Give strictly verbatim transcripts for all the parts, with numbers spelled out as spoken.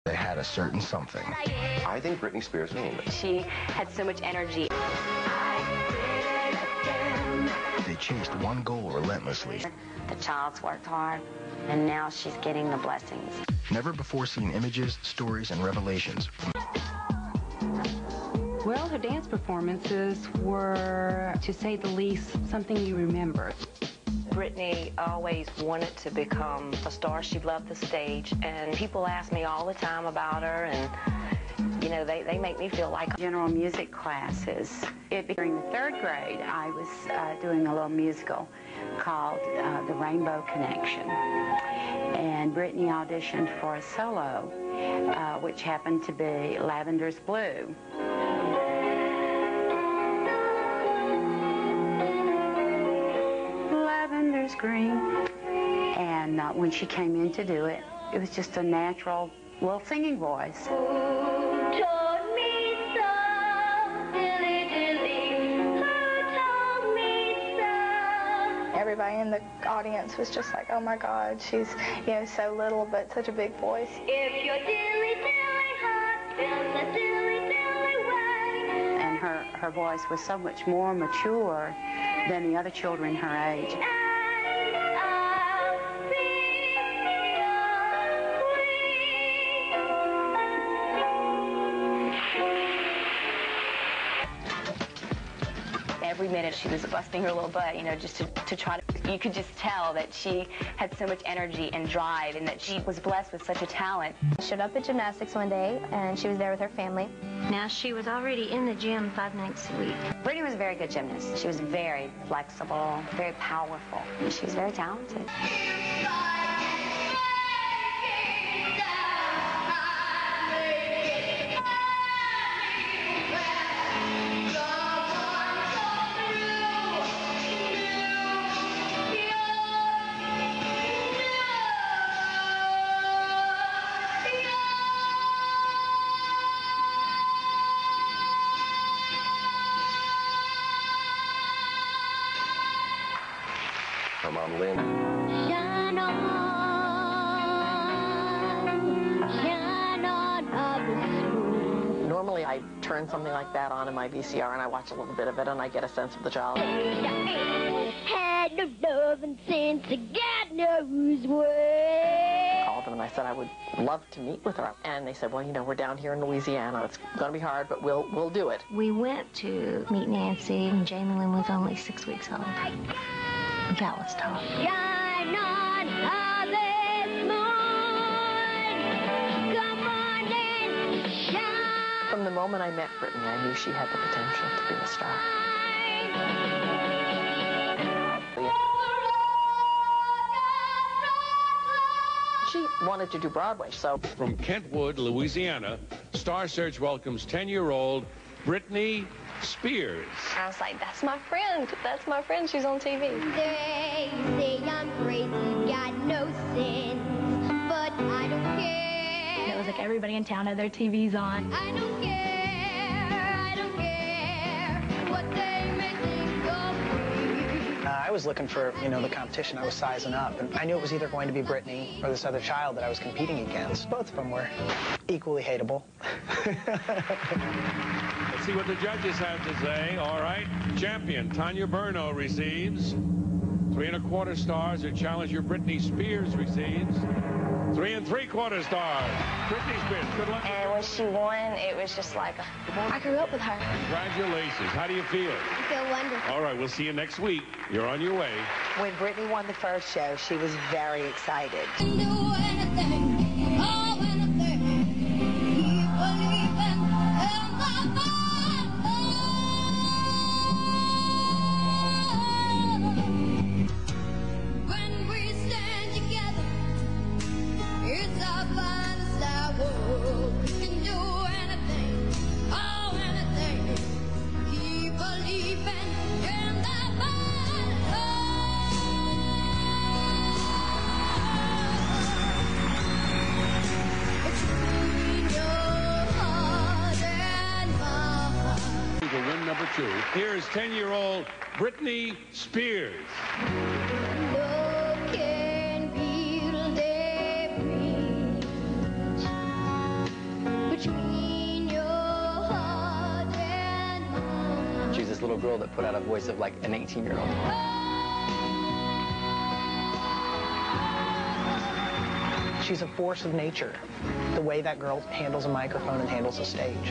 They had a certain something. I think Britney Spears owned it. She had so much energy. They chased one goal relentlessly. The child's worked hard, and now she's getting the blessings. Never before seen images, stories, and revelations. Well, her dance performances were, to say the least, something you remember. Britney always wanted to become a star. She loved the stage, and people ask me all the time about her, and, you know, they, they make me feel like... General music classes. It, during the third grade, I was uh, doing a little musical called uh, The Rainbow Connection. And Britney auditioned for a solo, uh, which happened to be Lavender's Blue. Lavender's green. And uh, when she came in to do it, it was just a natural little singing voice. Everybody in the audience was just like, oh my God, she's, you know, so little but such a big voice. If you're dilly dilly hot, then the dilly dilly way. And her, her voice was so much more mature than the other children her age. Every minute she was busting her little butt, you know, just to, to try to... You could just tell that she had so much energy and drive and that she was blessed with such a talent. She showed up at gymnastics one day, and she was there with her family. Now, she was already in the gym five nights a week. Britney was a very good gymnast. She was very flexible, very powerful. She was very talented. Her mom, Lynn. Shine on, shine on up the school. Normally, I turn something like that on in my V C R, and I watch a little bit of it, and I get a sense of the child. Had no love and sense, God knows what. I called them, and I said I would love to meet with her. And they said, well, you know, we're down here in Louisiana. It's going to be hard, but we'll, we'll do it. We went to meet Nancy, and Jamie Lynn was only six weeks old. That was tough. Shine on, harvest moon. Come on and shine. From the moment I met Britney, I knew she had the potential to be a star. She wanted to do Broadway, so... From Kentwood, Louisiana, Star Search welcomes ten-year-old Britney Spears. I was like, that's my friend. That's my friend. She's on T V. They say I'm crazy, got no sense, but I don't care. It was like everybody in town had their T Vs on. I don't care, I don't care what they may think of me. Uh, I was looking for, you know, the competition. I was sizing up, and I knew it was either going to be Britney or this other child that I was competing against. Both of them were equally hateable. Let's see what the judges have to say. All right. Champion Tanya Burno receives. Three and a quarter stars. Her challenger Britney Spears receives. Three and three quarter stars. Britney Spears, good luck. And when she won, it was just like, I grew up with her. Congratulations. How do you feel? I feel wonderful. All right, we'll see you next week. You're on your way. When Britney won the first show, she was very excited. Do anything, oh, anything. Keep believing in the Bible. When we stand together, it's our finest hour. We can do anything, oh, anything. Keep believing in the Bible. Between your heart and my heart. To win number two, here's ten-year-old Britney Spears. Love can build a bridge little girl that put out a voice of like an eighteen-year-old. She's a force of nature, the way that girl handles a microphone and handles a stage.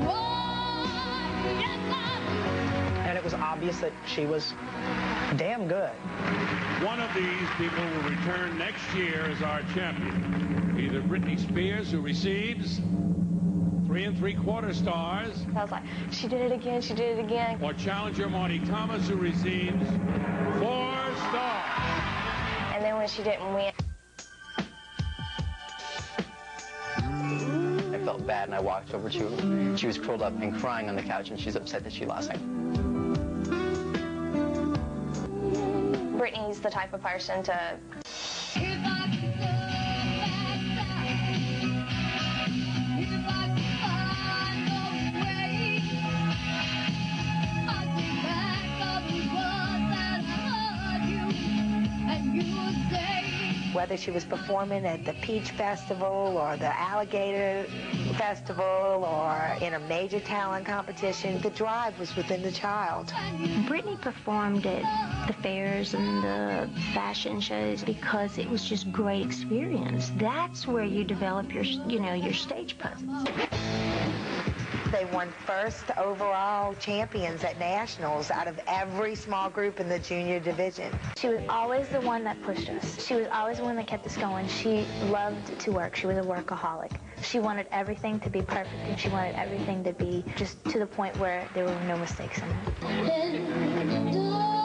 And it was obvious that she was damn good. One of these people will return next year as our champion. Either Britney Spears, who receives three and three quarter stars. I was like, she did it again, she did it again. Or challenger Marty Thomas, who receives four stars. And then when she didn't win, I felt bad, and I walked over to her. She was curled up and crying on the couch, and she's upset that she lost. Britney's the type of person to whether she was performing at the Peach Festival or the Alligator Festival or in a major talent competition, the drive was within the child. Britney performed at the fairs and the fashion shows because it was just great experience. That's where you develop your, you know, your stage presence. They won first overall champions at nationals out of every small group in the junior division. She was always the one that pushed us. She was always the one that kept us going. She loved to work. She was a workaholic. She wanted everything to be perfect, and she wanted everything to be just to the point where there were no mistakes in it.